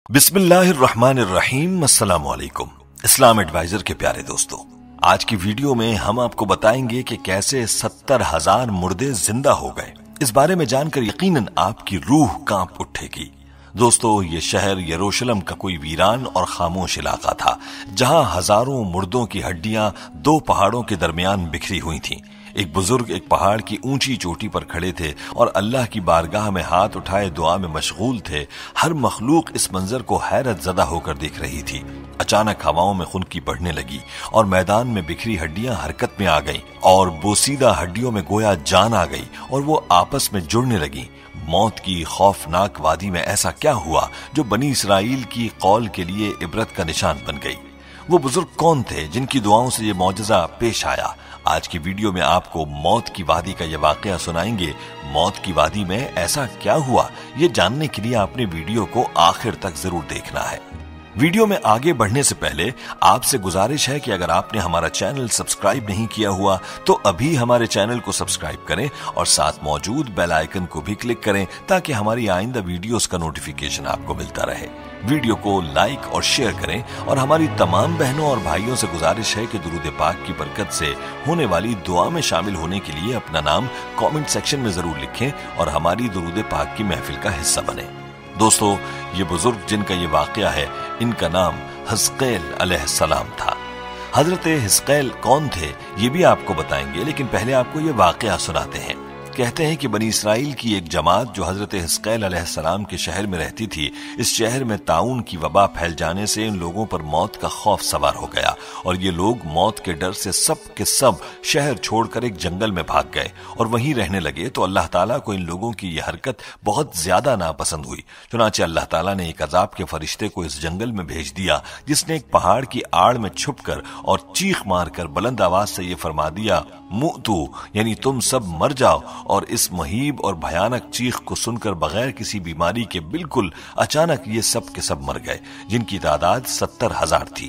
बिस्मिल्लाहिर्रहमानिर्रहीम। अस्सलाम वालेकुम। इस्लाम एडवाइजर के प्यारे दोस्तों, आज की वीडियो में हम आपको बताएंगे कि कैसे 70,000 मुर्दे जिंदा हो गए। इस बारे में जानकर यकीनन आपकी रूह कांप उठेगी। दोस्तों, ये शहर यरूशलेम का कोई वीरान और खामोश इलाका था, जहां हजारों मुर्दों की हड्डियां दो पहाड़ों के दरमियान बिखरी हुई थीं। एक बुजुर्ग एक पहाड़ की ऊंची चोटी पर खड़े थे और अल्लाह की बारगाह में हाथ उठाए दुआ में मशगूल थे। हर मखलूक इस मंजर को हैरत ज़दा होकर देख रही थी। अचानक हवाओं में खुनकी बढ़ने लगी और मैदान में बिखरी हड्डियां हरकत में आ गईं और बोसीदा हड्डियों में गोया जान आ गई और वो आपस में जुड़ने लगी। मौत की खौफनाक वादी में ऐसा क्या हुआ जो बनी इसराइल की कौल के लिए इबरत का निशान बन गई? वो बुजुर्ग कौन थे जिनकी दुआओं से ये मौजज़ा पेश आया? आज की वीडियो में आपको मौत की वादी का यह वाकया सुनाएंगे। मौत की वादी में ऐसा क्या हुआ, ये जानने के लिए आपने वीडियो को आखिर तक जरूर देखना है। वीडियो में आगे बढ़ने से पहले आपसे गुजारिश है कि अगर आपने हमारा चैनल सब्सक्राइब नहीं किया हुआ तो अभी हमारे चैनल को सब्सक्राइब करें और साथ मौजूद बेल आइकन को भी क्लिक करें ताकि हमारी आइंदा वीडियोस का नोटिफिकेशन आपको मिलता रहे। वीडियो को लाइक और शेयर करें और हमारी तमाम बहनों और भाइयों से गुजारिश है कि दुरूद पाक की बरकत से होने वाली दुआ में शामिल होने के लिए अपना नाम कमेंट सेक्शन में जरूर लिखें और हमारी दुरूद पाक की महफिल का हिस्सा बने। दोस्तों, ये बुजुर्ग जिनका ये वाकया है, इनका नाम हिस्कील अलैहिस्सलाम था। हजरत हिस्कील कौन थे ये भी आपको बताएंगे, लेकिन पहले आपको ये वाकया सुनाते हैं। कहते हैं कि बनी इसराइल की एक जमात जो हजरत हिस्कील अलैहिस्सलाम के शहर में रहती थी, इस शहर में ताउन की वबा फैल जाने से इन लोगों पर मौत का खौफ सवार हो गया और ये लोग मौत के डर से सब के सब शहर छोड़कर एक जंगल में भाग गए और वहीं रहने लगे। तो अल्लाह ताला को इन लोगों की यह हरकत बहुत ज्यादा नापसंद हुई। चुनांचे अल्लाह ताला ने एक अजाब के फरिश्ते को इस जंगल में भेज दिया, जिसने एक पहाड़ की आड़ में छुपकर और चीख मारकर बुलंद आवाज से ये फरमा दिया, मुतू, यानी तुम सब मर जाओ। और इस महीब और भयानक चीख को सुनकर बगैर किसी बीमारी के बिल्कुल अचानक ये सब के सब मर गए, जिनकी तादाद 70,000 थी।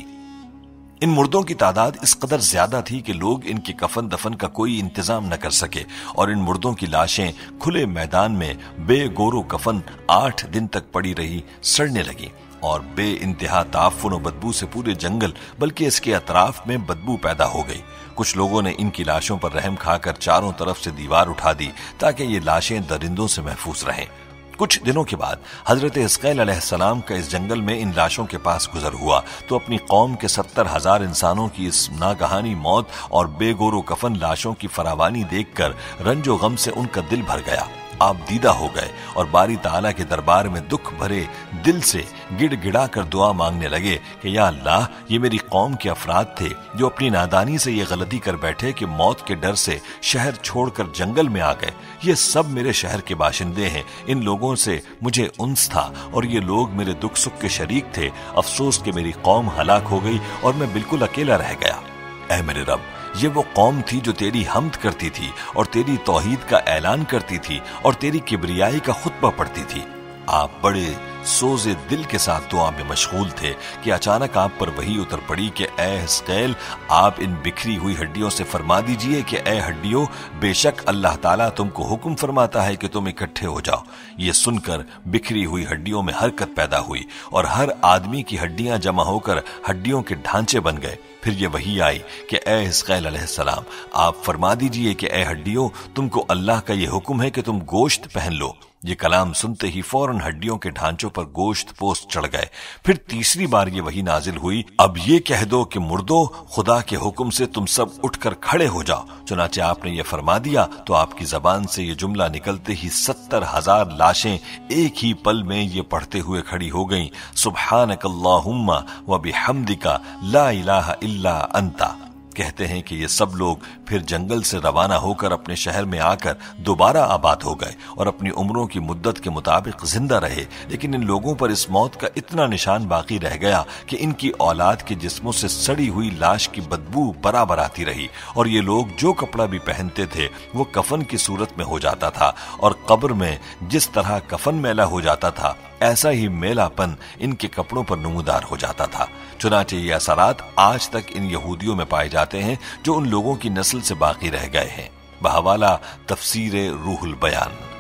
इन मुर्दों की तादाद इस कदर ज्यादा थी कि लोग इनके कफन दफन का कोई इंतजाम न कर सके और इन मुर्दों की लाशें खुले मैदान में बेगोरो कफन 8 दिन तक पड़ी रही, सड़ने लगी और बे इंतहा ताफुन और बदबू से पूरे जंगल बल्कि इसके अतराफ में बदबू पैदा हो गई। कुछ लोगों ने इनकी लाशों पर रहम खाकर चारों तरफ से दीवार उठा दी ताकि ये लाशें दरिंदों से महफूज रहें। कुछ दिनों के बाद हजरत हिस्कील अलैहिस्सलाम का इस जंगल में इन लाशों के पास गुजर हुआ तो अपनी कौम के 70,000 इंसानों की इस नागहानी मौत और बेगोरो कफन लाशों की फरावानी देखकर रंजो गम से उनका दिल भर गया। आप दीदा हो गए और बारी ताला के दरबार में दुख भरे दिल से गिड़गिड़ा कर दुआ मांगने लगे कि या अल्लाह, ये मेरी कौम के अफराद थे जो अपनी नादानी से ये गलती कर बैठे कि मौत के डर से शहर छोड़कर जंगल में आ गए। ये सब मेरे शहर के बाशिंदे हैं, इन लोगों से मुझे उन्स था और ये लोग मेरे दुख सुख के शरीक थे। अफसोस कि मेरी कौम हलाक हो गई और मैं बिल्कुल अकेला रह गया। ऐ मेरे रब, ये वो कौम थी जो तेरी हम्द करती थी और तेरी तौहीद का ऐलान करती थी और तेरी किबरियाई का खुतबा पढ़ती थी। आप बड़े सोजे दिल के साथ दुआ में मशगूल थे कि अचानक आप पर वही उतर पड़ी कि ए हिस्कील, आप इन बिखरी हुई हड्डियों से फरमा दीजिए कि ए हड्डियों, बेशक अल्लाह ताला तुमको हुक्म फरमाता है कि तुम इकट्ठे हो जाओ। ये सुनकर बिखरी हुई हड्डियों में हरकत पैदा हुई और हर आदमी की हड्डियां जमा होकर हड्डियों के ढांचे बन गए। फिर ये वही आई कि ए हिस्कील अलैहिस्सलाम, आप फरमा दीजिए कि ए हड्डियों, तुमको अल्लाह का ये हुक्म है कि तुम गोश्त पहन लो। ये कलाम सुनते ही फौरन हड्डियों के ढांचों पर गोश्त पोस्ट चढ़ गए। फिर तीसरी बार ये वही नाजिल हुई, अब ये कह दो कि मुर्दो, खुदा के हुक्म से तुम सब उठकर खड़े हो जाओ। चुनाचे आपने ये फरमा दिया तो आपकी जबान से ये जुमला निकलते ही 70,000 लाशें एक ही पल में ये पढ़ते हुए खड़ी हो गईं, सुब्हानकल्लाहुम्मा व बिहम्दिका ला इलाहा इल्ला अंता। कहते हैं कि ये सब लोग फिर जंगल से रवाना होकर अपने शहर में आकर दोबारा आबाद हो गए और अपनी उम्रों की मुद्दत के मुताबिक जिंदा रहे। लेकिन इन लोगों पर इस मौत का इतना निशान बाकी रह गया कि इनकी औलाद के जिस्मों से सड़ी हुई लाश की बदबू बराबर आती रही और ये लोग जो कपड़ा भी पहनते थे वो कफन की सूरत में हो जाता था और कब्र में जिस तरह कफन मैला हो जाता था ऐसा ही मेलापन इनके कपड़ों पर नमूदार हो जाता था। चुनाचे ये असरात आज तक इन यहूदियों में पाए जाते हैं जो उन लोगों की नस्ल से बाकी रह गए हैं। बहवाला तफसीर रूहुल बयान।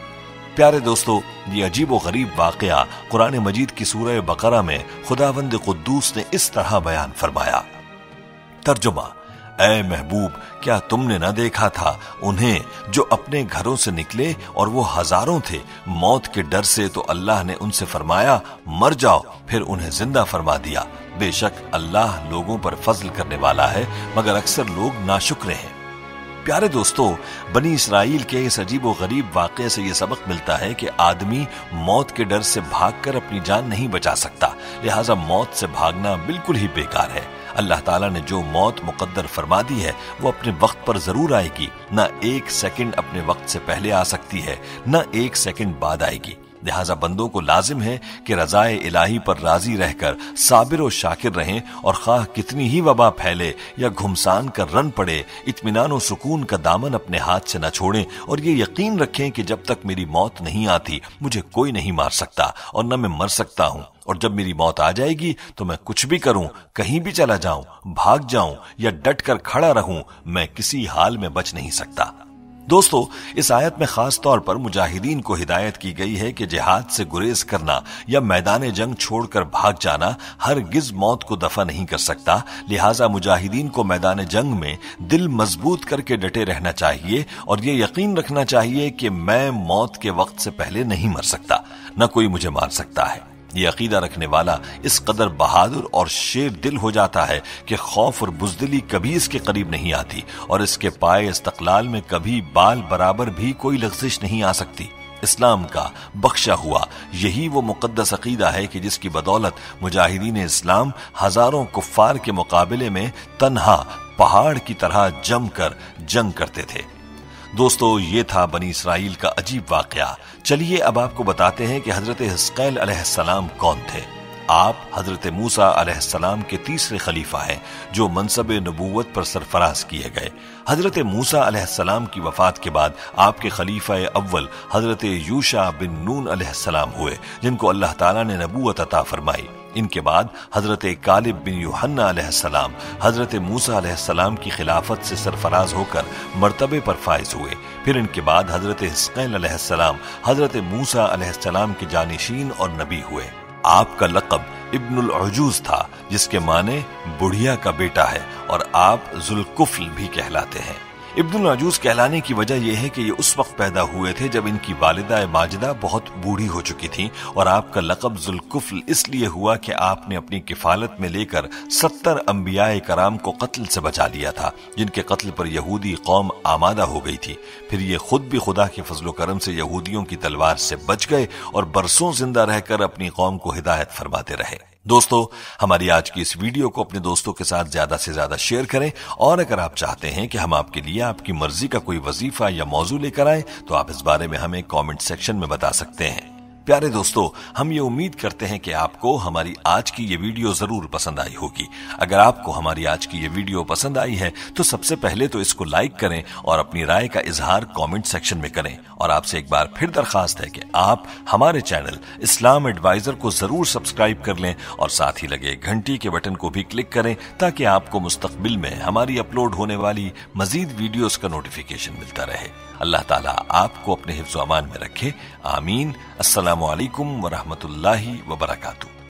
प्यारे दोस्तों, ये अजीब व गरीब वाकया कुरान मजीद की सूरह बकरा में खुदावंद कुद्दूस ने इस तरह बयान फरमाया। तर्जुमा, ऐ महबूब, क्या तुमने न देखा था उन्हें जो अपने घरों से निकले और वो हजारों थे, मौत के डर से तो अल्लाह ने उनसे फरमाया मर जाओ, फिर उन्हें जिंदा फरमा दिया। बेशक अल्लाह लोगों पर फजल करने वाला है, मगर अक्सर लोग नाशुक्र हैं। प्यारे दोस्तों, बनी इसराइल के इस अजीब व गरीब वाक़े से ये सबक मिलता है कि आदमी मौत के डर से भागकर अपनी जान नहीं बचा सकता, लिहाजा मौत से भागना बिल्कुल ही बेकार है। अल्लाह ताला ने जो मौत मुकद्दर फरमा दी है वो अपने वक्त पर जरूर आएगी, न एक सेकंड अपने वक्त से पहले आ सकती है, न एक सेकंड बाद आएगी। लिहाजा बंदों को लाजिम है कि रज़ाए इलाही पर राजी रहकर साबिर और शाकिर रहें, और खाह कितनी ही वबा फैले या घुमसान कर रन पड़े, इत्मीनान और सुकून का दामन अपने हाथ से न छोड़ें, और ये यकीन रखें कि जब तक मेरी मौत नहीं आती मुझे कोई नहीं मार सकता और न मैं मर सकता हूं, और जब मेरी मौत आ जाएगी तो मैं कुछ भी करूं, कहीं भी चला जाऊं, भाग जाऊं या डट कर खड़ा रहूं, मैं किसी हाल में बच नहीं सकता। दोस्तों, इस आयत में खास तौर पर मुजाहिदीन को हिदायत की गई है कि जिहाद से गुरेज करना या मैदान जंग छोड़कर भाग जाना हरगिज मौत को दफा नहीं कर सकता। लिहाजा मुजाहिदीन को मैदान जंग में दिल मजबूत करके डटे रहना चाहिए और ये यकीन रखना चाहिए कि मैं मौत के वक्त से पहले नहीं मर सकता, न कोई मुझे मार सकता है। ये अकीदा रखने वाला इस कदर बहादुर और शेर दिल हो जाता है कि खौफ और बुजदिली कभी इसके करीब नहीं आती, और इसके पाए इस्तकलाल में कभी बाल बराबर भी कोई लग़ज़िश नहीं आ सकती। इस्लाम का बख्शा हुआ यही वो मुक़द्दस अकीदा है कि जिसकी बदौलत मुजाहिदीन इस्लाम हजारों कुफ्फार के मुकाबले में तन्हा पहाड़ की तरह जमकर जंग करते थे। दोस्तों, ये था बनी इसराइल का अजीब वाकया। चलिए अब आपको बताते हैं कि हजरत हिज़क़ैल अलैहिस्सलाम कौन थे। आप हजरत मूसा अलैहिस्सलाम के तीसरे खलीफा हैं जो मनसब नबूवत पर सरफराज किए गए। हजरत मूसा अलैहिस्सलाम की वफात के बाद आपके खलीफा अव्वल हजरत यूशा बिन नून अलैहिस्सलाम हुए, जिनको अल्लाह ताला ने नबूवत अता फरमाई। इनके बाद हजरत कालिब बिन यूहन्ना अलैहिस्सलाम हजरत मूसा अलैहिस्सलाम की खिलाफत से सरफराज होकर मर्तबे पर फाइज हुए। फिर इनके बाद हजरत हिज़क़ैल अलैहिस्सलाम हजरत मूसा अलैहिस्सलाम के जानिशीन और नबी हुए। आपका लक़ब इब्नुल अजूज था, जिसके माने बुढ़िया का बेटा है, और आप ज़ुल्कुफ़्ल भी कहलाते हैं। इब्नुल अजूज कहलाने की वजह यह है कि ये उस वक्त पैदा हुए थे जब इनकी वालिदा माजिदा बहुत बूढ़ी हो चुकी थी, और आपका लक़ब ज़ुल्कुफ़्ल इसलिए हुआ कि आपने अपनी किफालत में लेकर 70 अंबियाए कराम को कत्ल से बचा लिया था, जिनके कत्ल पर यहूदी कौम आमादा हो गई थी। फिर ये खुद भी खुदा के फजलो करम से यहूदियों की तलवार से बच गए और बरसों जिंदा रहकर अपनी कौम को हिदायत फरमाते रहे। दोस्तों, हमारी आज की इस वीडियो को अपने दोस्तों के साथ ज्यादा से ज्यादा शेयर करें, और अगर आप चाहते हैं कि हम आपके लिए आपकी मर्जी का कोई वजीफा या मौजू लेकर आए तो आप इस बारे में हमें कमेंट सेक्शन में बता सकते हैं। प्यारे दोस्तों, हम ये उम्मीद करते हैं कि आपको हमारी आज की ये वीडियो जरूर पसंद आई होगी। अगर आपको हमारी आज की ये वीडियो पसंद आई है तो सबसे पहले तो इसको लाइक करें और अपनी राय का इजहार कमेंट सेक्शन में करें। और आपसे एक बार फिर दरखास्त है कि आप हमारे चैनल इस्लाम एडवाइजर को जरूर सब्सक्राइब कर लें और साथ ही लगे घंटी के बटन को भी क्लिक करें, ताकि आपको मुस्तकबिल में हमारी अपलोड होने वाली मजीद वीडियोस का नोटिफिकेशन मिलता रहे। अल्लाह ताला आपको अपने हिफ्ज़-ओ-अमान में रखे। आमीन। अस्सलामु अलैकुम व रहमतुल्लाहि व बरकातुहू।